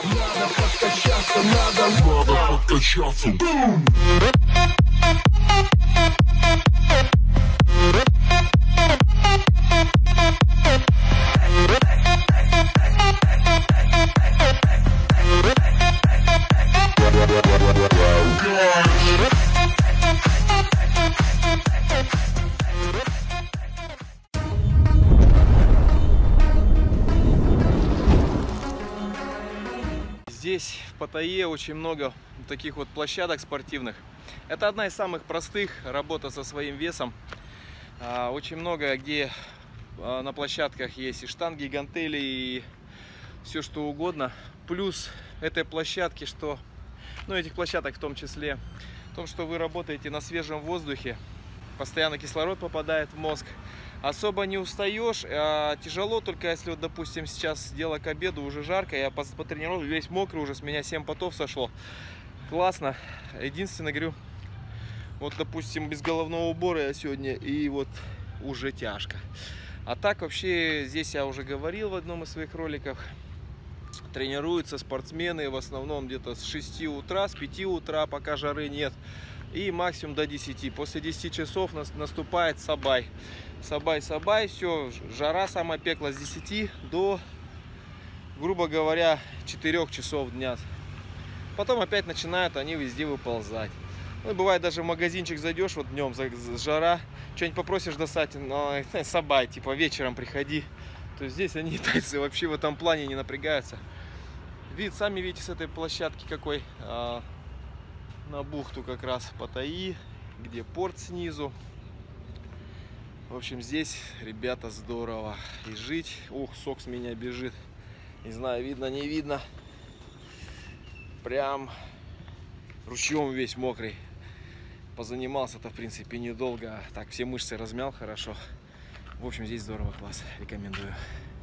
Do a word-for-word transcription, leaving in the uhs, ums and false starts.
Надо подкачаться, надо, надо подкачаться. Бум! Здесь в Паттайе очень много таких вот площадок спортивных. Это одна из самых простых, работа со своим весом. Очень много где на площадках есть и штанги, и гантели, и все что угодно. Плюс этой площадки, что, ну этих площадок в том числе, в том, что вы работаете на свежем воздухе, постоянно кислород попадает в мозг. Особо не устаешь, а тяжело только если, вот, допустим, сейчас дело к обеду, уже жарко, я потренировал, весь мокрый уже, с меня семь потов сошло. Классно. Единственное, говорю, вот, допустим, без головного убора я сегодня, и вот уже тяжко. А так вообще, здесь я уже говорил в одном из своих роликов, тренируются спортсмены в основном где-то с шести утра, с пяти утра, пока жары нет. И максимум до десяти. После десяти часов наступает сабай. Сабай-сабай, все, жара самая пекла с десяти до, грубо говоря, четырёх часов дня. Потом опять начинают они везде выползать. Ну, бывает, даже в магазинчик зайдешь, вот днем жара, что-нибудь попросишь достать, но сабай, типа вечером приходи. То есть здесь они, тайцы, вообще в этом плане не напрягаются. Вид, сами видите с этой площадки какой. А, на бухту как раз в Паттайи, где порт снизу. В общем, здесь, ребята, здорово. И жить. Ух, сок с меня бежит. Не знаю, видно, не видно. Прям ручьем весь мокрый. Позанимался-то, в принципе, недолго. Так, все мышцы размял хорошо. В общем, здесь здорово, класс. Рекомендую.